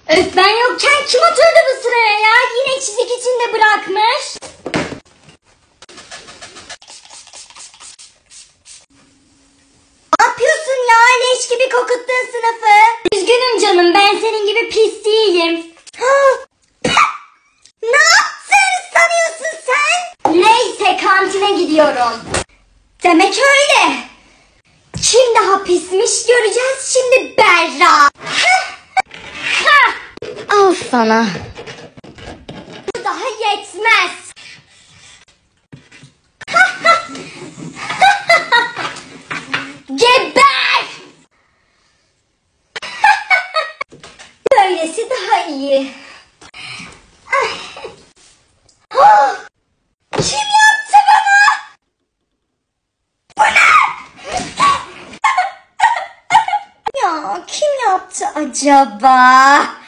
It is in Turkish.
Öf, ben yokken kim oturdu bu sıraya ya? Yine çizik içinde bırakmış. Ne yapıyorsun ya? Leş gibi kokuttun sınıfı. Üzgünüm canım, ben senin gibi pis değilim. Ne yaptın sanıyorsun sen? Neyse, kantine gidiyorum. Demek öyle. Kim daha pismiş göreceğiz şimdi Berra. Al sana. Bu daha yetmez. Geber! Böylesi daha iyi. Kim yaptı bana? Bu ne? Ya kim yaptı acaba?